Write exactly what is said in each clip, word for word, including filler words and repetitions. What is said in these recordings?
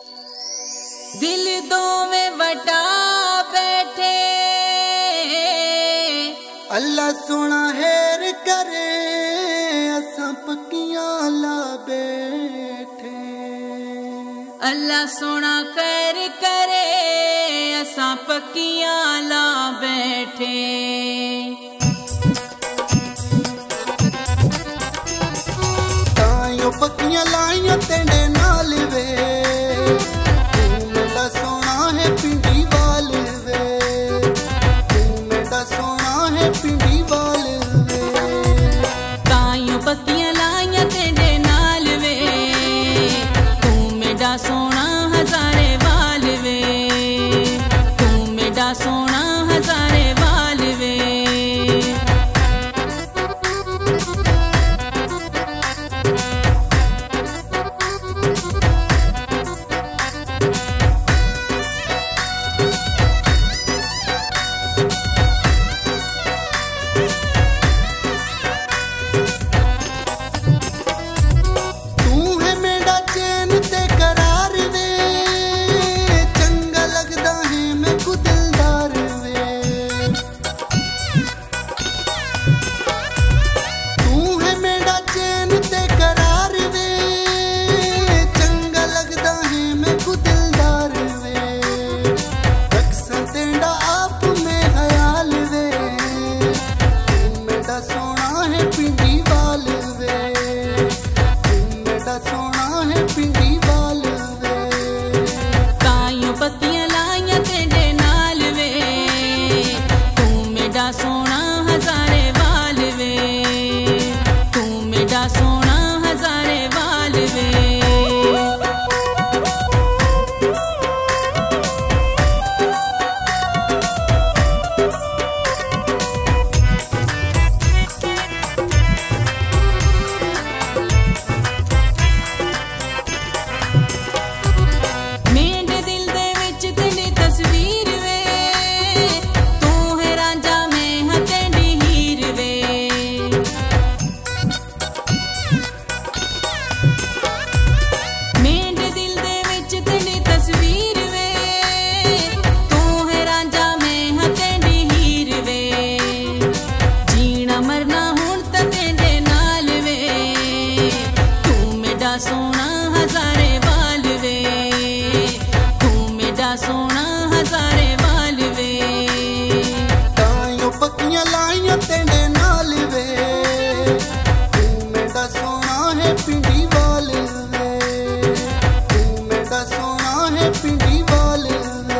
दिल दो में बटा बैठे अल्लाह सोना हेर करे असा पक्कियां ला बैठे। अल्लाह सोना कर करे असा पक्कियां ला बैठे। ताइयों पक्कियां लाइयां तेरे नाल वे तू मेरा सोना है पिंडी वाल वे तू मेरा सोना है पिंडी वाल वे। ताइयों पक्कियां लाइयां तेरे नाल वे तू मेरा सोना हजारे वाल वे तू मेरा सोना हजारे वाल वे। सोना हजारे वाल वे तू मेरा सोना हजारे वाल वे। मेरे दिल दे विच तेरी तस्वीर वे तू है रांझा सोना हजारे वाल वे तू मेरा सोना हजारे वाल वे। ताइयों पक्कियां लाइयां तेरे नाल वे तू मेरा सोना है पिंडी वाल वे तू मेरा सोना है पिंडी वाल वे।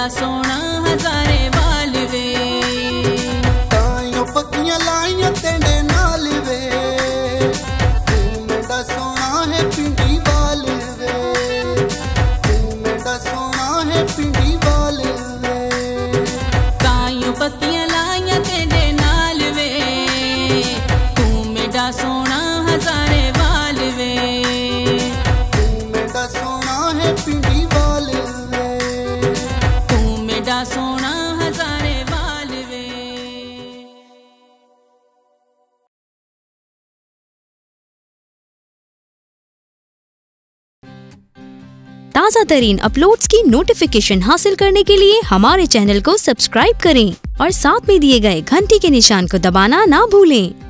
मेरा सोना हजारे वाल वे ताइयों पक्कियां लाइयां तेरे नाल वे तू मेरा सोना है पिंडी वाल वे तू मेरा सोना है पिंडी वाल वे ताइयों पक्कियां लाइयां तेरे नाल वे तू मेरा सोना हजारे वाल वे तू मेरा सोना है पिंडी वाल वे तू मेरा सोना हजारे वाल वे। ताज़ा तरीन अपलोड्स की नोटिफिकेशन हासिल करने के लिए हमारे चैनल को सब्सक्राइब करें और साथ में दिए गए घंटी के निशान को दबाना ना भूलें।